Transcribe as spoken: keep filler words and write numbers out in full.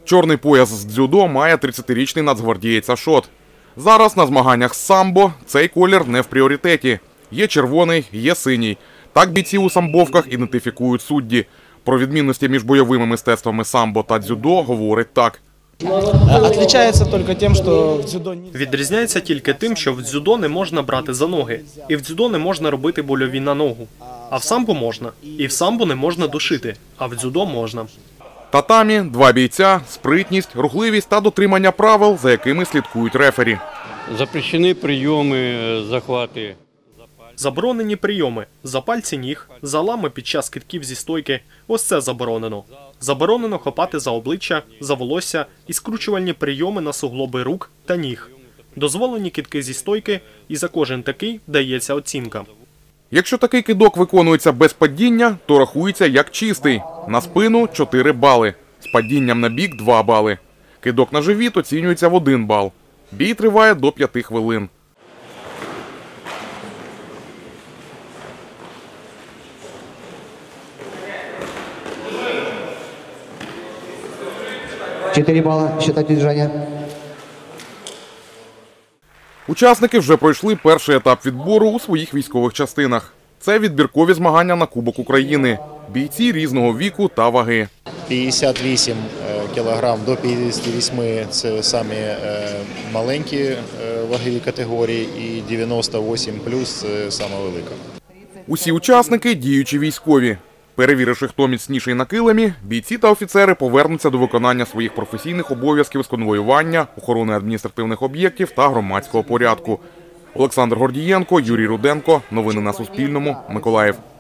Чорний пояс з дзюдо має тридцятирічний нацгвардієць Ашот. Зараз на змаганнях з самбо цей колір не в пріоритеті. Є червоний, є синій. Так бійці у самбовках ідентифікують судді. Про відмінності між бойовими мистецтвами самбо та дзюдо говорить так. Відрізняється тільки тим, що в дзюдо не можна брати за ноги. І в дзюдо не можна робити больові на ногу. А в самбо можна. І в самбо не можна душити. А в дзюдо можна. Татамі, два бійця, спритність, рухливість та дотримання правил, за якими слідкують рефері. Запрещені прийоми, захвати. Заборонені прийоми – за пальці ніг, залами під час кидків зі стойки – ось це заборонено. Заборонено хапати за обличчя, за волосся і скручувальні прийоми на суглоби рук та ніг. Дозволені кидки зі стойки, і за кожен такий дається оцінка. Якщо такий кидок виконується без падіння, то рахується як чистий. На спину – чотири бали, з падінням на бік – два бали. Кидок на живіт оцінюється в один бал. Бій триває до п'яти хвилин. Чотири бали, считать движення. Учасники вже пройшли перший етап відбору у своїх військових частинах. Це відбіркові змагання на Кубок України. Бійці різного віку та ваги. п'ятдесят вісім кілограм до п'ятдесят вісім – це самі маленькі вагові категорії, і дев'яносто вісім плюс – це сама велика. Усі учасники – діючі військові. Перевіривши, хто міцніший на килимі, бійці та офіцери повернуться до виконання своїх професійних обов'язків з конвоювання, охорони адміністративних об'єктів та громадського порядку. Олександр Гордієнко, Юрій Руденко. Новини на Суспільному. Миколаїв.